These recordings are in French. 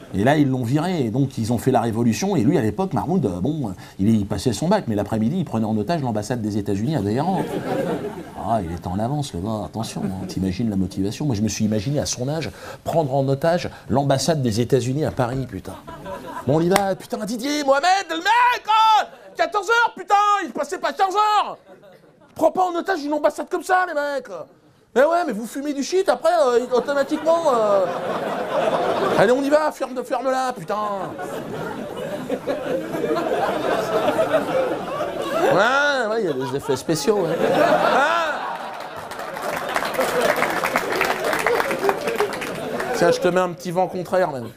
Et là, ils l'ont viré, et donc ils ont fait la révolution, et lui, à l'époque, Mahmoud, bon, il passait son bac, mais l'après-midi, il prenait en otage l'ambassade des États-Unis à Téhéran. Ah, il était en avance, le gars, attention, hein, t'imagines la motivation. Moi, je me suis imaginé, à son âge, prendre en otage l'ambassade des États-Unis à Paris, putain. Bon, on y va, putain, Didier, Mohamed, le mec, oh, 14 h, putain, il passait pas 15 h. Prends pas en otage une ambassade comme ça, les mecs. Mais ouais, mais vous fumez du shit, après, automatiquement... Allez, on y va, ferme-la, putain. Ouais, il y a des effets spéciaux. Ouais. Ah, tiens, je te mets un petit vent contraire, même.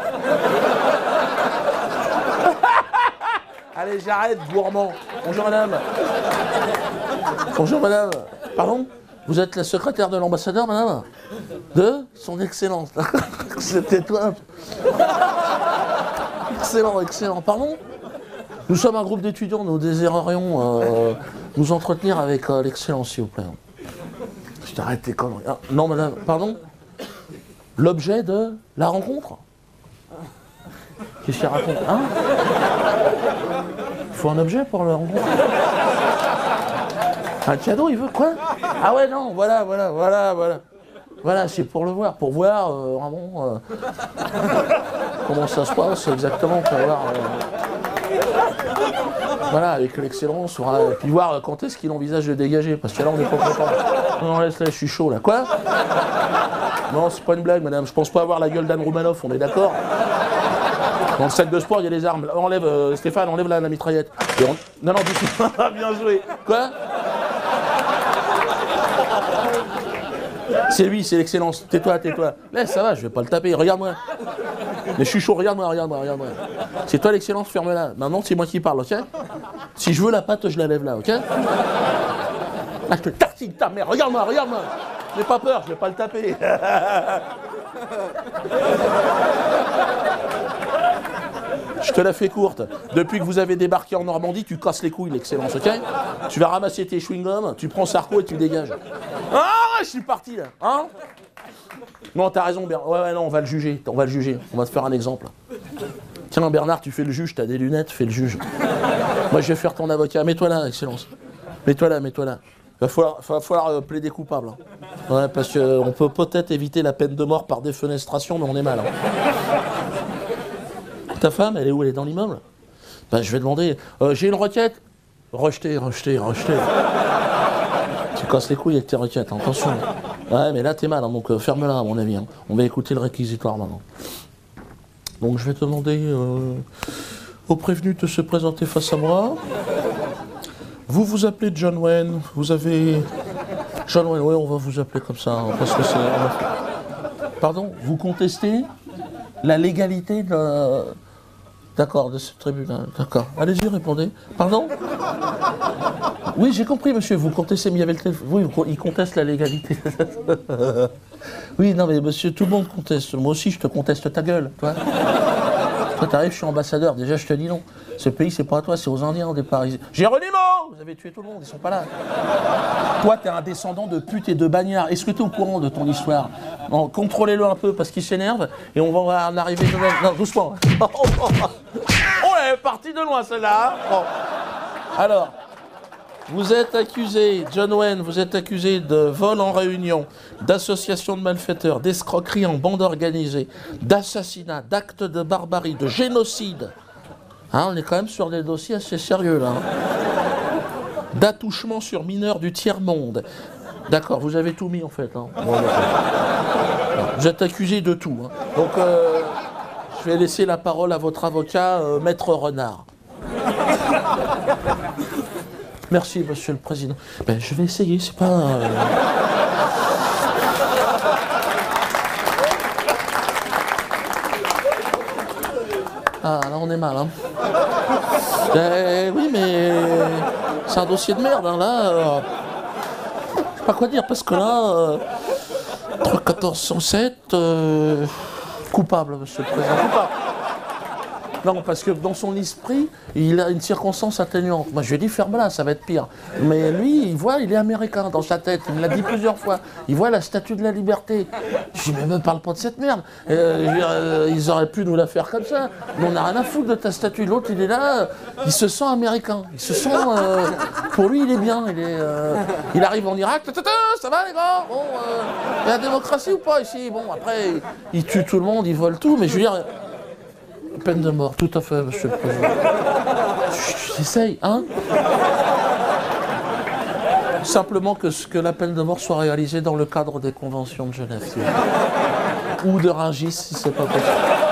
Allez, j'arrête, gourmand. Bonjour, madame. Bonjour, madame. Pardon ? Vous êtes la secrétaire de l'ambassadeur, madame ? De son excellence. C'était toi. Excellent, excellent. Pardon ? Nous sommes un groupe d'étudiants, nous désirerions nous entretenir avec l'excellence, s'il vous plaît. Je t'arrête tes conneries. Ah, non, madame, pardon ? L'objet de la rencontre ? Qu'est-ce qu'il raconte ? Hein ? Il faut un objet pour la rencontre ? Un cadeau, il veut quoi? Ah ouais, non, voilà. Voilà, c'est pour le voir, pour voir vraiment comment ça se passe exactement, pour voir. Voilà, avec l'excellence, et puis voir quand est-ce qu'il envisage de dégager, parce que là on est pas content. Non, laisse là, je suis chaud là. Quoi? Non, c'est pas une blague, madame, je pense pas avoir la gueule d'Anne Roumanoff, on est d'accord? Dans le sac de sport, il y a des armes. Enlève, Stéphane, enlève la mitraillette. Non, doucement. Bien joué. Quoi? C'est lui, c'est l'excellence. Tais-toi. Laisse, ça va, je vais pas le taper. Regarde-moi. Mais je suis chaud, regarde-moi. C'est toi l'excellence, ferme-la. Maintenant, c'est moi qui parle, ok? Si je veux la patte, je la lève là, ok? Là, je te tartine ta mère. Regarde-moi. N'aie pas peur, je vais pas le taper. Je te la fais courte. Depuis que vous avez débarqué en Normandie, tu casses les couilles, l'excellence, ok? Tu vas ramasser tes chewing-gums, tu prends Sarko et tu dégages. Ah, je suis parti, là. Hein? Non, t'as raison, Bernard. Ouais, non, on va le juger. On va te faire un exemple. Tiens, Bernard, tu fais le juge, t'as des lunettes, fais le juge. Moi, je vais faire ton avocat. Mets-toi là, excellence. Mets-toi là. Va falloir plaider coupable. Hein. Ouais, parce qu'on peut peut-être éviter la peine de mort par défenestration, mais on est mal. Hein. Ta femme, elle est où? Elle est dans l'immeuble? Ben, je vais demander. J'ai une requête. Rejeter. Tu casses les couilles avec tes requêtes, hein, attention. Ouais, mais là, t'es mal, hein, donc ferme-la, à mon avis. Hein. On va écouter le réquisitoire maintenant. Donc, je vais te demander au prévenu de se présenter face à moi. Vous vous appelez John Wayne. Vous avez... John Wayne, oui, on va vous appeler comme ça, hein, parce que c'est... Pardon, vous contestez la légalité de... D'accord, de ce tribunal. D'accord. Allez-y, répondez. Pardon? Oui, j'ai compris, monsieur. Vous contestez, mais il y avait le téléphone. Oui, il conteste la légalité. Oui, non, mais monsieur, tout le monde conteste. Moi aussi, je te conteste ta gueule, toi. Toi, t'arrives, je suis ambassadeur. Déjà, je te dis non. Ce pays, c'est pas à toi, c'est aux Indiens au départ. Géronimo! Vous avez tué tout le monde, ils sont pas là. Toi, t'es un descendant de pute et de bagnard. Est-ce que t'es au courant de ton histoire? Bon, contrôlez-le un peu parce qu'il s'énerve et on va en arriver... Non, doucement. Oh, elle est partie de loin, celle-là. Bon. Alors, vous êtes accusé, John Wayne, vous êtes accusé de vol en réunion, d'association de malfaiteurs, d'escroquerie en bande organisée, d'assassinat, d'actes de barbarie, de génocide. Hein, on est quand même sur des dossiers assez sérieux, là. Hein. D'attouchement sur mineurs du tiers-monde. D'accord, vous avez tout mis, en fait. Hein. Bon, vous êtes accusé de tout. Hein. Donc, je vais laisser la parole à votre avocat, Maître Renard. Merci, monsieur le président. Ben, je vais essayer, c'est pas... Ah, là, on est mal, hein. Oui, mais... C'est un dossier de merde, hein, là. Je sais pas quoi dire, parce que là... 1407... Coupable, monsieur le président, coupable. Non, parce que dans son esprit, il a une circonstance atténuante. Moi, je lui ai dit, ferme-la, ça va être pire. Mais lui, il voit, il est américain dans sa tête. Il me l'a dit plusieurs fois. Il voit la statue de la liberté. Je lui ai dit, mais me parle pas de cette merde. Je veux dire, ils auraient pu nous la faire comme ça. Mais on n'a rien à foutre de ta statue. L'autre, il est là, il se sent américain. Il se sent... pour lui, il est bien. Il arrive en Irak, ça va les gars? Bon, il y a la démocratie ou pas ici? Bon, après, il tue tout le monde, il vole tout. Mais je veux dire... Peine de mort, tout à fait, monsieur le président. J'essaye, hein? Simplement que la peine de mort soit réalisée dans le cadre des conventions de Genève. Ou de Rungis, si c'est pas possible.